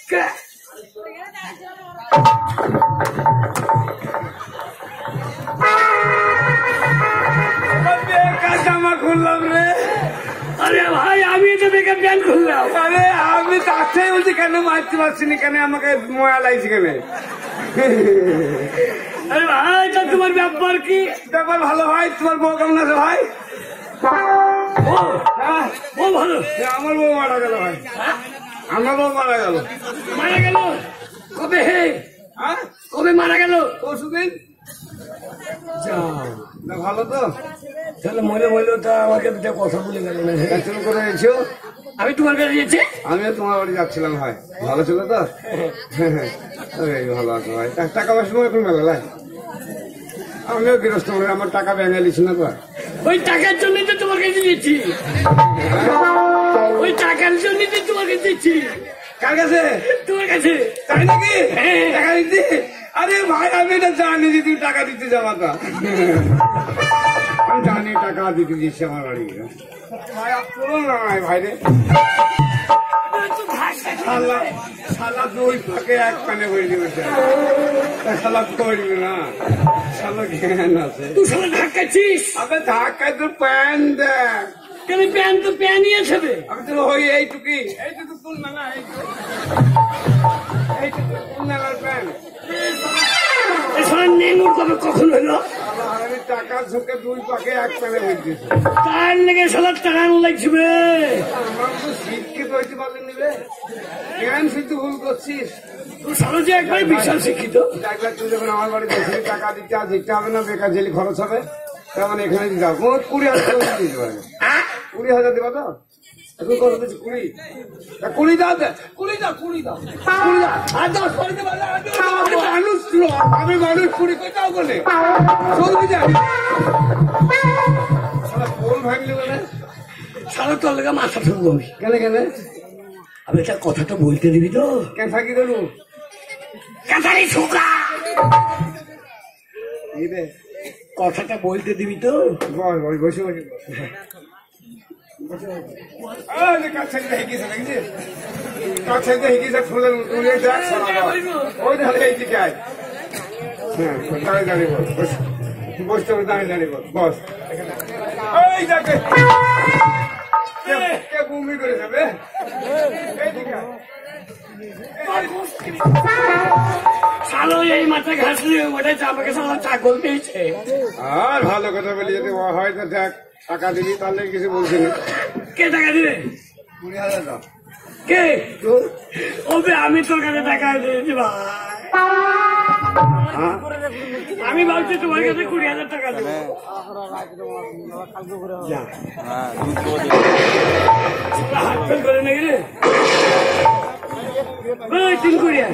জামা খুললাম রে। আরে ভাই আমি তো বেকার প্যান্ট খুললাম। আরে আমি তাকেই বলছি কেন মারতে পারছি না, কেন আমাকে ময়া লাগছে কেন? আরে ভাই তা তোমার ব্যাপার কি? ব্যাপার ভালো ভাই। তোমার বউ কেমন আছে ভাই? ও ভালো। আমার বউ মারা গেল ভাই। আমার বউ মারা গেল। মারা গেল কবে? হ্যাঁ কবে মারা গেল? পরশুদিন। ভালো তো? তাহলে মরে মরলেও তা আমাকে কথা বলে গেল না। তুমি করে এসো। আমি তোমার কাছে গেছি। আমিও তোমার বাড়ি যাচ্ছিলাম ভাই। ভালো ছিল তো? ভালো আছে ভাই। টাকা পয়সা এখন মেলা ভাই। আমিও গৃহস্থ করে আমার টাকা ব্যাঙ্গে লিছি না তো। ওই টাকার জন্যই তো তোমার কাছে দিচ্ছি। ওই টাকার জন্যই তো তোমার কাছে দিচ্ছি। কার কাছে? তোমার কাছে। তাই নাকি? টাকা দিচ্ছি? আরে ভাই আমি এটা জানি যে তুমি টাকা দিতে যাবা তা। আমি জানি টাকা দিতে দিচ্ছি আমার বাড়ি। ভাই আপনারও নয় ভাই রে। শালা দুই ফাঁকে এক পানে করে দিবে। শালা করবি না। শালা জ্ঞান আছে। তুই শালা ধাক্কাচ্ছিস। আবে ধাক্কায় তোর প্যান দেখ। কেন প্যান তো প্যানই আছে। আমি তো ওই এইটুকুই তুল না। এইটুকু তুল না প্যান। নেমুর কবে কখন হলো? টাকা ঝুঁকে দুই পাকে এক প্যানে হয়ে দিয়েছে। তার লেগে শালা টান লাগবে। আমার তো শিক্ষিত হইতে পারলেন নিবে। জ্ঞান শুধু ভুল করছিস। তুই শালা যে একবারে বিশাল শিক্ষিত। একবার তুই যখন আমার বাড়ি দেখবি টাকা দিতে হবে না, বেকার জেলি খরচ হবে। তার মানে এখানে দিতে হবে 20,000 দিতে পারবে। 20,000 দেবা তো? এখন কত দিচ্ছি? 20 দাও। 20 দাও। আর 10 করে দেবা। আমি মানুষ 20 করে দাও বলে চলবি যাবি। শালা কোল ভাঙলি বলে। শালা তোর লেগে মাথা ঠুকবো আমি। কেন? আমি একটা কথাটা বলতে দিবি তো? কেন ফাঁকি করবো? কাতারি ঠুকা। কথাটা বলতে দিবি তো? বসে বসতে হবে দাঁড়িয়ে বস। বমি করে যাবে। শালো এই মাথা ঘাসলে ওটাই আমাকে শালা চাকল পেয়েছে। আর ভালো কথা বলি যদি হয়তো দেখ টাকা দিবি তাহলে কিছু বলছি না। কে টাকা দিবে? 20,000 দাও। কে? ওবে আমি তোর কাছে টাকা দিয়েছি ভাই। আমি ভাবছি তোমার কাছে 20,000 টাকা দেবো। হাত ফেল করে নাকি রে? 3 কোটিয়া।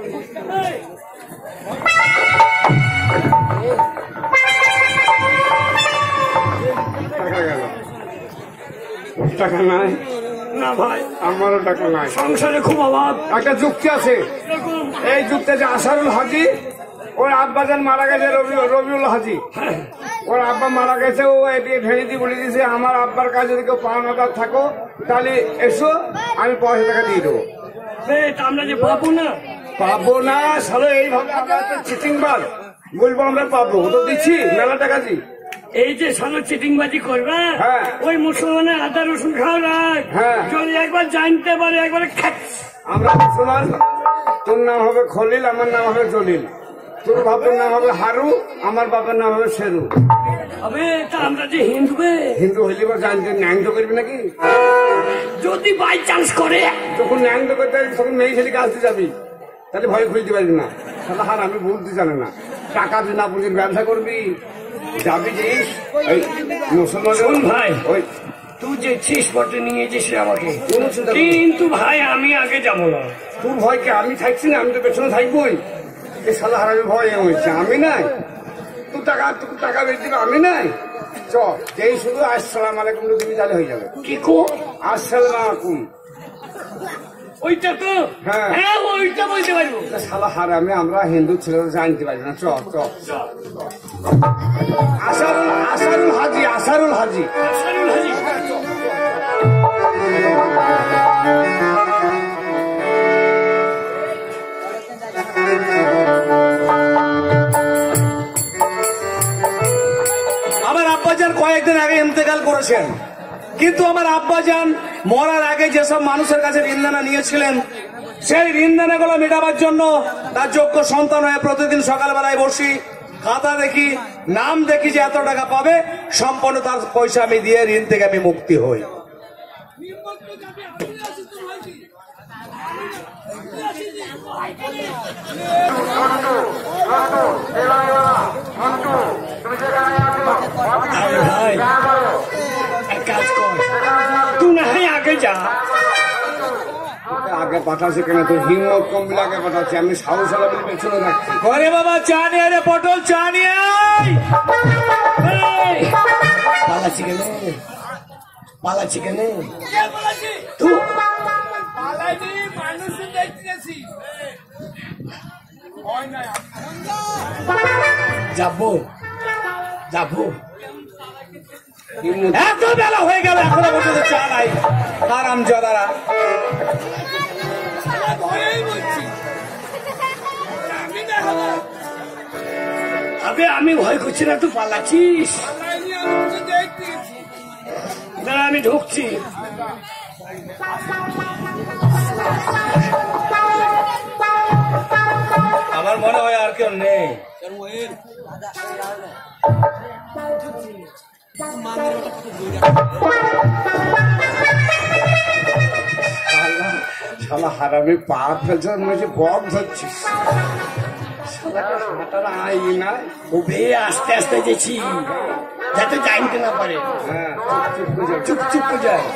টাকা গেল। টাকা নাই না ভাই, আমারও টাকা নাই। সংসারে খুব অভাব। একটা যুক্তি আছে। এই যুক্তি যে আসারুল হাজি ওর আব্বাজান মারা গেছে, রবিউল হাজি। ওর আব্বা মারা গেছে, ও এটি ভেঙে দিয়ে বলে দিয়েছে আমার আব্বার কাছে যদি কেউ পাওনাদার থাকো তাহলে এসো, আমি পয়সা টাকা দিয়ে দেবো। আমরা যে পাবো না। পাবো না সালে এইভাবে আমরা তো চিটিংবাজ বলবো আমরা পাবো। ও তো দিচ্ছি মেলা টাকা দিই। এই যে সালো চিটিংবাজি করবে, হ্যাঁ। ওই মুসলমানের আদা রসুন খাওয়া রাখ। হ্যাঁ। যদি একবার জানতে পারে একবারে খাচ্ছ। আমরা মুসলমান, তোর নাম হবে খলিল, আমার নাম হবে জলিল। তোর বাপের নাম হবে হারু, আমার বাপের নাম হবে শেরু। আবে তা আমরা যে হিন্দু হইলে বা জানতে ন্যাংদ করবি নাকি? যদি বাই চান্স করে, যখন ন্যাংদ করতে তখন মেয়ে ছেলেকে আসতে যাবি, তাহলে ভয় খুলতে পারবি না। তাহলে হার আমি বুঝতে জানে না, টাকা দিয়ে না বুঝির ব্যবসা করবি যাবি যে মুসলমান ভাই। ওই তুই যে ছিস পটে নিয়েছিস আমাকে, কিন্তু ভাই আমি আগে যাবো না। তোর ভয়কে আমি থাকছি না, আমি তো পেছনে থাকবোই। এই সালা হারামি ভয় হয়েছে, আমি নাই। তুই টাকা বেশি দিবে, আমি নাই। চ যেই শুধু আসসালাম আলাইকুম তুমি তাহলে হয়ে যাবে। কি কো? আসসালাম আলাইকুম। ওইটা তো হ্যাঁ, ওইটা বলতে পারবো। সালা হারামি আমরা হিন্দু ছেলে জানতে পারি না। চ আসারুল হাজি। আসারুল হাজি। ইন্তেকাল করেছেন, কিন্তু আমার আব্বাজান মরার আগে যেসব মানুষের কাছে ঋণদানা নিয়েছিলেন, সেই ঋণদানাগুলো মেটাবার জন্য তার যোগ্য সন্তান হয়ে প্রতিদিন সকালবেলায় বসি, খাতা দেখি, নাম দেখি যে এত টাকা পাবে, সম্পূর্ণ তার পয়সা আমি দিয়ে ঋণ থেকে আমি মুক্তি হই। ভাই এক কাজ কর, তুই না হয় আগে যা। আগে পাঠাচ্ছি কেন? তোর হিম্মত কম বলে আগে পাঠাচ্ছি, আমি সাহস হলে আমি পেছনে রাখছি। ঘরে বাবা চা নিয়ে রে, পটল চা নিয়ে আয়। এই, পালাচ্ছি কেন? পালাচ্ছি কেন? তুই যাবো যাবো। হিম্মত এত বেলা হয়ে গেল এখনো পর্যন্ত চা নাই, আরাম জদারা। আবে আমি ভয় করছি না, তুই পালাচ্ছিস। না আমি ঢুকছি। আমার মনে হয় আর কেউ নেই। শালা হারামি পা ফেলছে, মনে হচ্ছে বক ধরছিস। শালাটা হাঁটাটা আই না। ওবে আস্তে আস্তে গেছি, যাতে জানতে না পারে। হ্যাঁ, চুপ করে যা। চুপ চুপ করে যায়।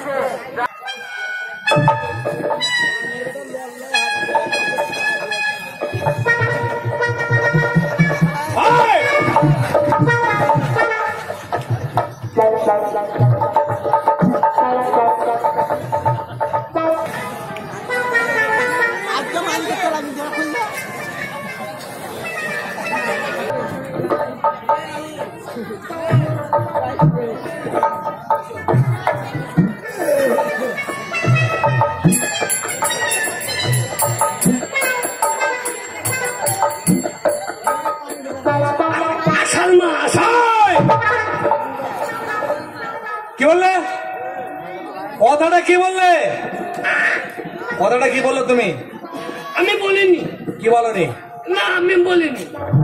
কি বললে? কথাটা কি বললে? কথাটা কি বললো তুমি? আমি বলিনি। কি বলনি? না আমি বলিনি।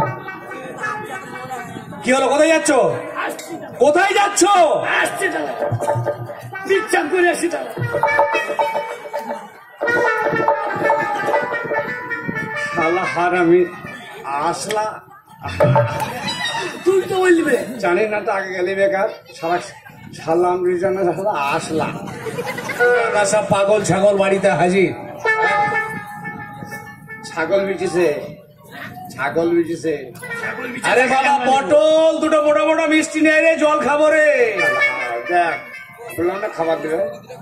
কি হলো? কোথায় যাচ্ছ? কোথায় যাচ্ছ? আসছে দাদা, বিশ্বাস করে আসছি দাদা। শালা হারামি আসলা। তুই তো বলবে। জানি না তো আগে গেলে বেকার। সারা সালাম রিজানা শালা আসলা। সব পাগল ছাগল বাড়িতে হাজির। ছাগল বিচিছে, ছাগল বিচিছে। আরে বাবা পটল দুটো মোটা মোটা মিষ্টি নেই রে, জল খাবো রে। দেখ বললাম না খাবার দেবে।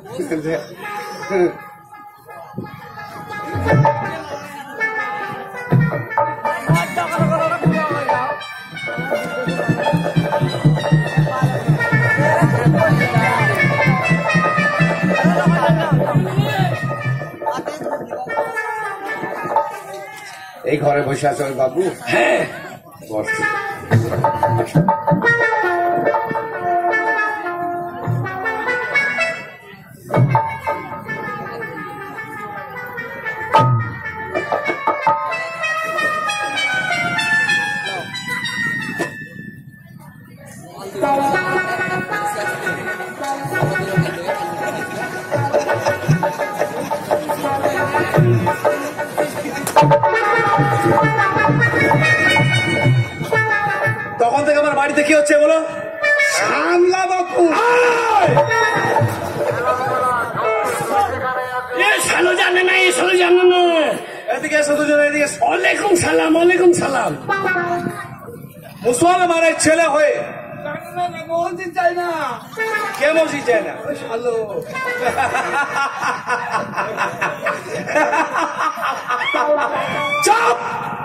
এই ঘরে বসে আছে ওই বাবু। হ্যাঁ বস। তখন থেকে আমার বাড়িতে কি হচ্ছে বলো? সামলা বাবু। এ শালো জানে না, এ শালো জানে না। এদিকে এসো দুজন, এদিকে এসো। ওয়ালাইকুম সালাম, ওয়ালাইকুম সালাম। মুসলমানের ছেলে হয়ে মসজিদ চাই না। কে মসজিদ যায় না? হ্যালো চুপ!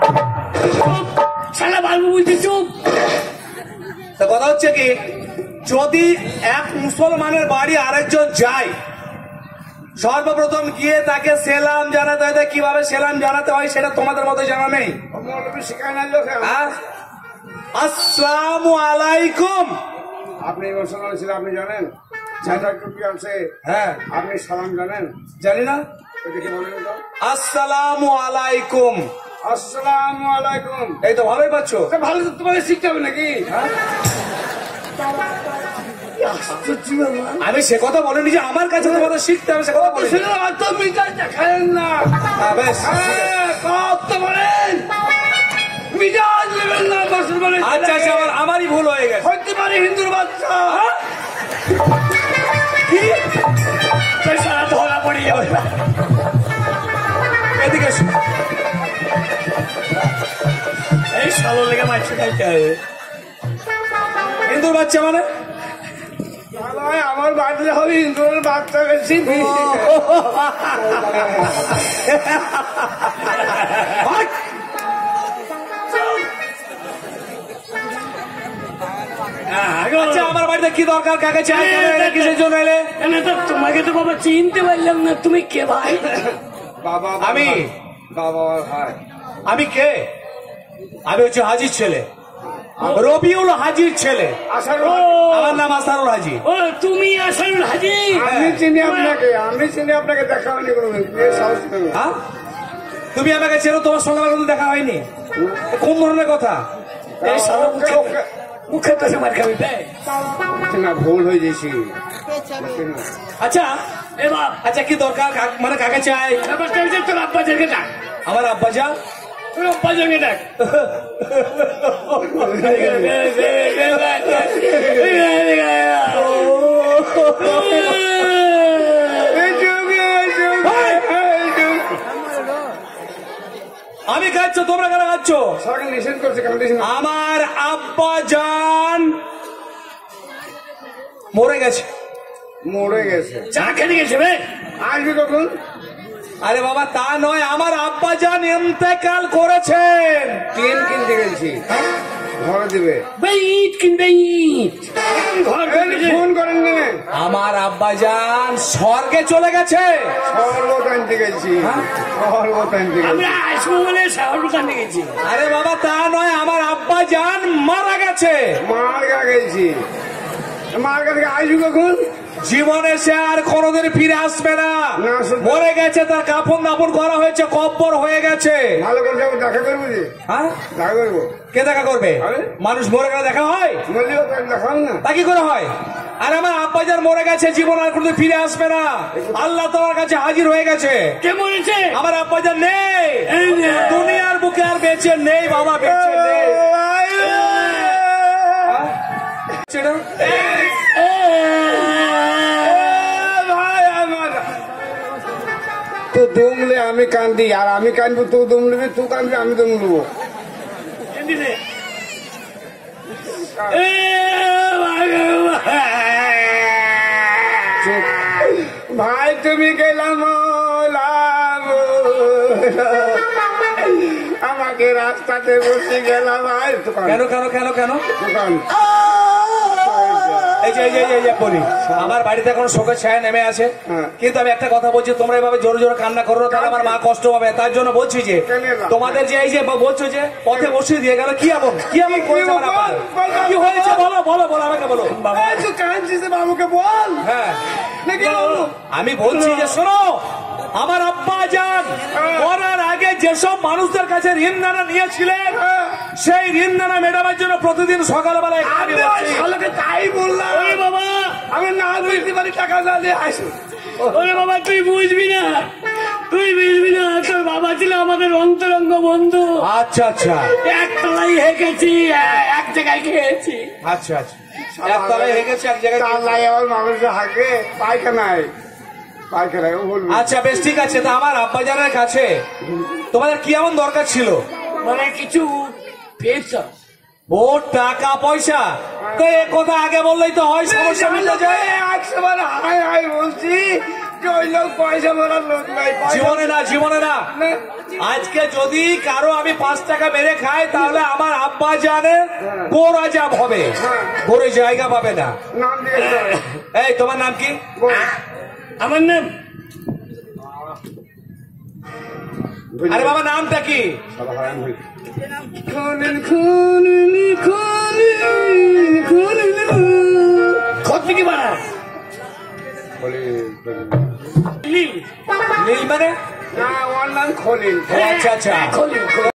শালা বাবু বলছে চুপ। তা কথা হচ্ছে কি, যদি এক মুসলমানের বাড়ি আরেকজন যায়, সর্বপ্রথম গিয়ে তাকে সেলাম জানাতে হয়। কিভাবে সেলাম জানাতে হয় সেটা তোমাদের মতো জানা নেই। মৌলবী শিখায় না লোক। আসসালামু আলাইকুম। আপনি মুসলমান ছিলেন, আপনি জানেন চাঁদা টুপি আছে, হ্যাঁ আপনি সালাম জানেন? জানি না। দেখে বলেন তো। আসসালামু আলাইকুম। আসসালামু আলাইকুম। এই তো ভালোই পাচ্ছ। তা ভালো তো তোমাকে শিখতে হবে নাকি? হ্যাঁ? আশ্চর্য বাবা। আমি সে কথা বলিনি যে আমার কাছে তোমাদের শিখতে হবে, সে কথা বলিনি। সেটা অত মিজাজ দেখালেন না। হ্যাঁ, বেশ। হ্যাঁ, কত বলেন মিজাজ নেবেন না মুসলমানের আচ্ছা আচ্ছা, ছেলেকে। আমারই ভুল হয়ে গেছে। হইতে পারে হিন্দুর বাচ্চা। কি? সারা ধরা পড়ে যাবে। এদিকে এসো। এই সালো লেগে মাছ খাইতে হবে। হিন্দুর বাচ্চা মানে? ভাই, আমার বাড়িতে হবে হিন্দুর বাচ্চা বেশি। হাট! আচ্ছা, আমার বাড়িতে কি দরকার? কাকে চাই? কিসের জন্য এলে? তোমাকে তো বাবা চিনতে পারলাম না, তুমি কে ভাই? বাবা আমি? বাবা ভাই। আমি কে? আমি হচ্ছে হাজির ছেলে, রবিউল হাজির ছেলে। আসার আমার নাম আসারুল হাজি। ও তুমি আসল হাজি? আমি চিনি আপনাকে দেখা হয়নি কোনোদিন। কে সাহস নেবে? হ্যাঁ? তুমি আমাকে চেনো? তোমার সঙ্গে আমার কোনো দেখা হয়নি। কোন ধরনের কথা? এই সালো মুখে তো মার খাবি বে। না, ভুল হয়ে গেছি। আচ্ছা এ বাপ, আচ্ছা, কি দরকার? মানে কাকে চাই? ব্যাপারটা হচ্ছে তোর আব্বাজানকে ডাক। আমার আব্বাজা। তোর আব্বাজানকে ডাক। আমি খাচ্ছ, তোমরা কেন খাচ্ছ? সরকার নিষেধ করছে, কেন নিষেধ? আমার আব্বাজান মরে গেছে। মরে গেছে। চা খেতে গেছে বে। আসবে কখন? আরে বাবা, তা নয়, আমার আব্বাজান ইন্তেকাল করেছেন। ট্রেন কিনতে গেছি, ঘরে দিবে। ইট কিনবে ইট। ঘর ফোন করেন নি? আমার আব্বাজান স্বর্গে চলে গেছে। শরবত আনতে গেছি, শরবত আনতে গেছি। আমরা আসবো বলে শহর দোকানে গেছি। আরে বাবা, তা নয়, আমার আব্বাজান মারা গেছে। মার গা গেছি। মার কাছে আসবি কখন? জীবনে সে আর কোনোদিন ফিরে আসবে না। না, আসলে- মরে গেছে, তার কাফন দাফন করা হয়েছে, কব্বর হয়ে গেছে। ভালো করে যাবো, দেখা করবো যে। হ্যাঁ? দেখা করবো। কে দেখা করবে? আরে? মানুষ মরে গেলে দেখা হয়? বললেও তো দেখাও না। তা কি করে হয়? আর আমার আব্বাজান মরে গেছে, জীবন আর কোনোদিন ফিরে আসবে না। আল্লাহ তোমার কাছে হাজির হয়ে গেছে। কে মরেছে? আমার আব্বাজান নেই, এই যে। দুনিয়ার বুকে আর বেঁচে নেই বাবা, বেঁচে নেই। সেটা? ভাই আমার তো দমলে আমি কান্দি, আর আমি কান্দবো তুই দম নেবি, তুই কান্দবি আমি দম নেবো। ভাই তুমি গেলাম আমাকে রাস্তাতে বসে গেলাম। ভাই দোকান কেন কেন কেন কেন? দোকান এই যে বলি, আমার বাড়িতে এখন শোকের ছায়া নেমে আছে। হ্যাঁ। কিন্তু আমি একটা কথা বলছি, তোমরা এভাবে জোরে জোরে কান্না করো না, তাহলে আমার মা কষ্ট পাবে। তার জন্য বলছি যে কেন না? তোমাদের যে এই যে বলছো যে পথে বসিয়ে দিয়ে গেল, কি এমন করেছে আমার আব্বা? কি হয়েছে বলো বলো বলো, আমাকে বলো বাবা। এই তুই কাঁদছিস বাবুকে বল। হ্যাঁ, নাকি বাবু? আমি বলছি যে শোনো, আমার আব্বা যান মরার আগে যেসব মানুষদের কাছে ঋণদানা নিয়েছিলেন, সেই ঋণদানা মেটাবার জন্য প্রতিদিন সকালবেলায় আমি ওই শালাকে তাই বললাম। ওরে বাবা, আমি না বুঝতে পারি, টাকা না দিয়ে আসি। ওরে বাবা, তুই বুঝবি না, তুই বুঝবি না। তোর বাবা ছিল আমাদের অন্তরঙ্গ বন্ধু। আচ্ছা আচ্ছা একতলায় হেঁকেছি, এক জায়গায় খেয়েছি। আচ্ছা আচ্ছা, একতলায় হয়ে গেছে, এক জায়গায়। চালাই আমার মানুষের হাঁকে পায়খানায় পায়খানায় ও বলবি। আচ্ছা বেশ, ঠিক আছে। তা আমার আব্বাজানের কাছে তোমাদের কি এমন দরকার ছিল? মানে কিছু পেয়েছ? ও টাকা পয়সা? তো এ কথা আগে বললেই তো হয়, সমস্যা মিটে যায়। 100 বার হাই হাই বলছি যে ওই লোক পয়সা ভরার লোক নাই। জীবনে না, জীবনে না। আজকে যদি কারো আমি 5 টাকা মেরে খাই, তাহলে আমার আব্বা জানে গোড়া জাম হবে, গোড়ে জায়গা পাবে না। নাম দিয়ে এই তোমার নাম কি? আমার নাম আরে বাবা, নামটা কি? খুন খুন খুন খুন খলিল নীল নীল মানে না ওর নাম খলিল ও, আচ্ছা আচ্ছা খলিল